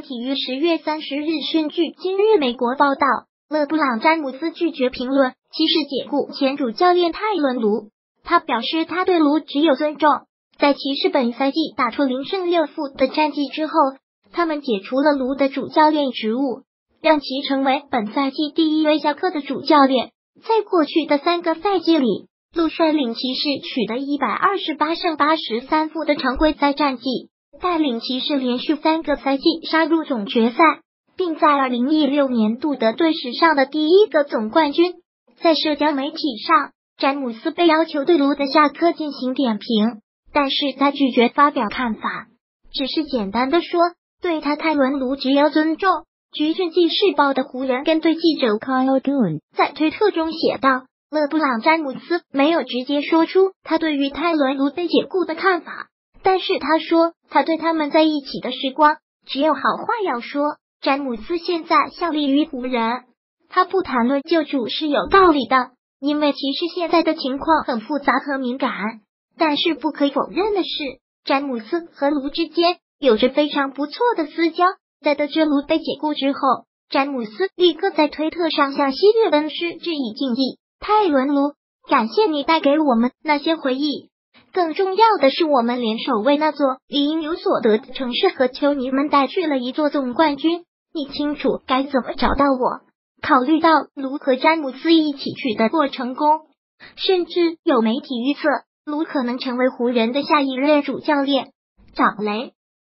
体育10月30日讯据今日美国报道，勒布朗·詹姆斯拒绝评论骑士解雇前主教练泰伦·卢。他表示他对卢只有尊重。在骑士本赛季打出0胜6负的战绩之后，他们解除了卢的主教练职务，让其成为本赛季第一位下课的主教练。在过去的3个赛季里，卢率领骑士取得128胜83负的常规赛战绩，带领骑士连续3个赛季杀入总决赛，并在2016年夺得队史上的第1个总冠军。在社交媒体上，詹姆斯被要求对卢的下课进行点评，但是他拒绝发表看法，只是简单的说对他泰伦·卢只有尊重。据《纪事报》的湖人跟队记者 Kyle Dunn 在推特中写道，勒布朗·詹姆斯没有直接说出他对于泰伦·卢被解雇的看法，但是他说他对他们在一起的时光只有好话要说。詹姆斯现在效力于湖人，他不谈论救主是有道理的，因为骑士现在的情况很复杂和敏感。但是不可否认的是，詹姆斯和卢之间有着非常不错的私交。在得知卢被解雇之后，詹姆斯立刻在推特上向希略恩师致以敬意。泰伦·卢，感谢你带给我们那些回忆，更重要的是我们联手为那座理应有所得的城市和球迷们带去了一座总冠军。你清楚该怎么找到我。考虑到卢和詹姆斯一起取得过成功，甚至有媒体预测卢可能成为湖人的下一任主教练。长雷